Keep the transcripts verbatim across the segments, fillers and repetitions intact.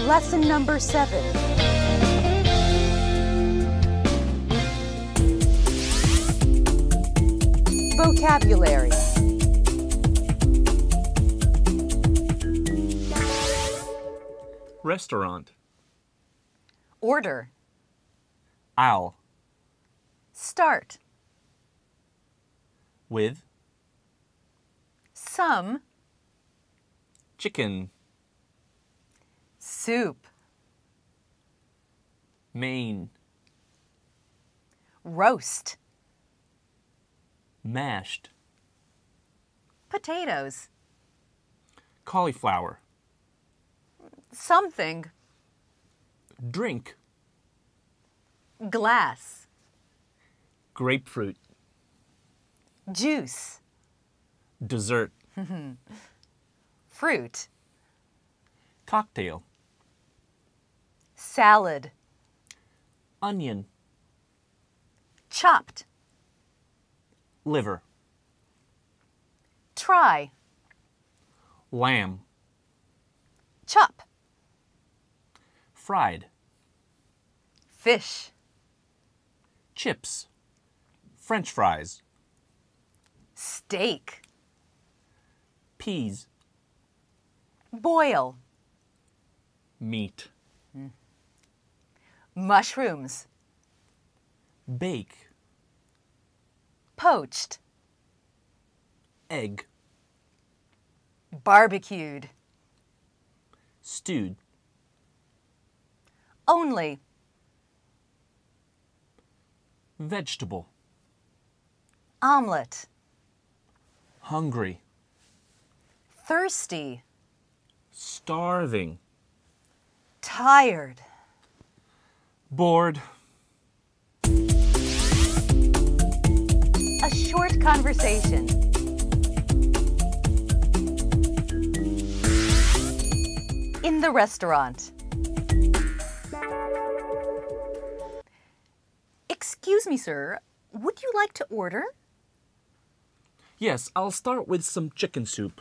Lesson number seven. Vocabulary. Restaurant. Order. Aisle. Start. With. Some. Chicken. Soup. Main. Roast. Mashed. Potatoes. Cauliflower. Something. Drink. Glass. Grapefruit. Juice. Dessert. Fruit. Cocktail. Salad. Onion. Chopped. Liver. Try. Lamb. Chop. Fried. Fish. Chips. French fries. Steak. Peas. Boil. Meat. Mushrooms. Bake. Poached. Egg. Barbecued. Stewed. Only. Vegetable. Omelet. Hungry. Thirsty. Starving. Tired. Bored. A short conversation. In the restaurant. Excuse me, sir. Would you like to order? Yes, I'll start with some chicken soup.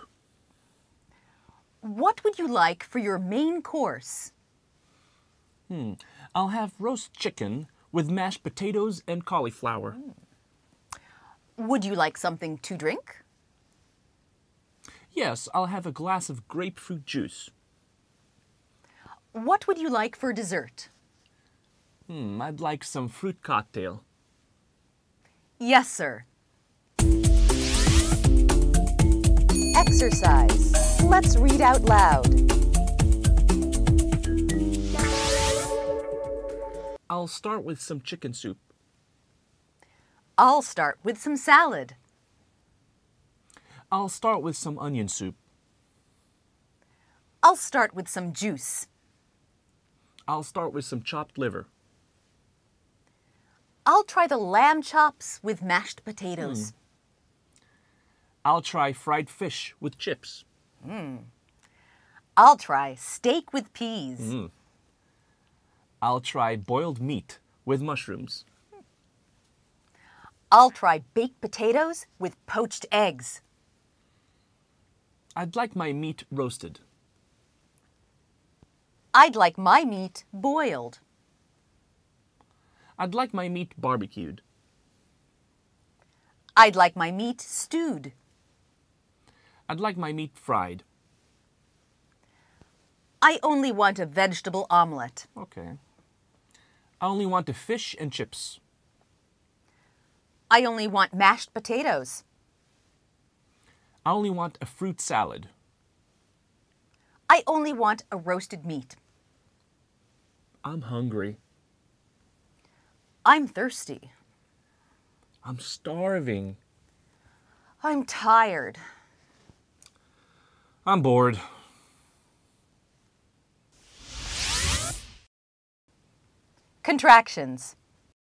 What would you like for your main course? Hmm. I'll have roast chicken with mashed potatoes and cauliflower. Would you like something to drink? Yes, I'll have a glass of grapefruit juice. What would you like for dessert? Hmm, I'd like some fruit cocktail. Yes, sir. Exercise. Let's read out loud. I'll start with some chicken soup. I'll start with some salad. I'll start with some onion soup. I'll start with some juice. I'll start with some chopped liver. I'll try the lamb chops with mashed potatoes. Mm. I'll try fried fish with chips. Mm. I'll try steak with peas. Mm. I'll try boiled meat with mushrooms. I'll try baked potatoes with poached eggs. I'd like my meat roasted. I'd like my meat boiled. I'd like my meat barbecued. I'd like my meat stewed. I'd like my meat fried. I only want a vegetable omelet. Okay. I only want a fish and chips. I only want mashed potatoes. I only want a fruit salad. I only want a roasted meat. I'm hungry. I'm thirsty. I'm starving. I'm tired. I'm bored. Contractions.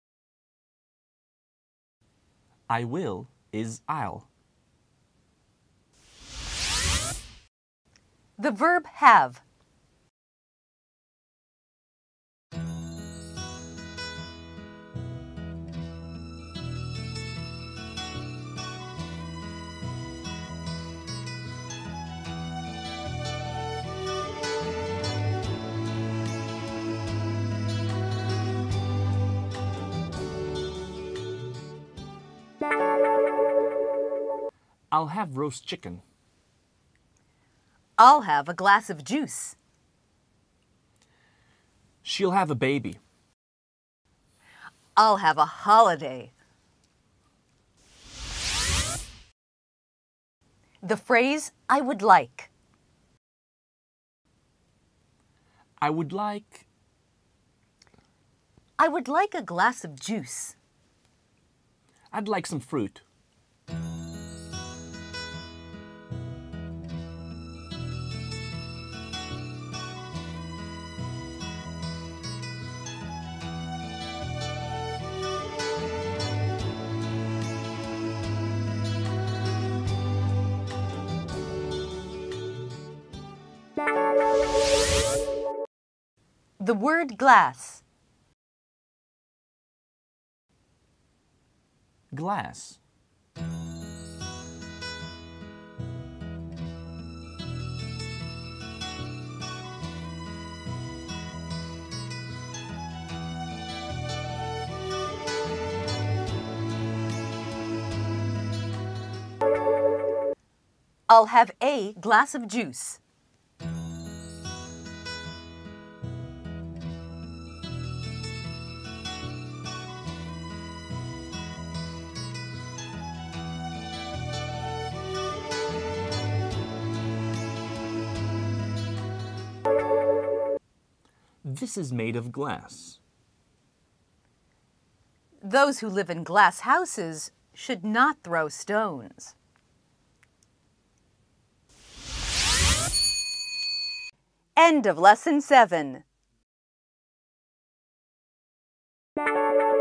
I will is I'll. The verb have. I'll have roast chicken. I'll have a glass of juice. She'll have a baby. I'll have a holiday. The phrase, I would like. I would like... I would like a glass of juice. I'd like some fruit. The word glass. Glass. I'll have a glass of juice. This is made of glass. Those who live in glass houses should not throw stones. End of lesson seven.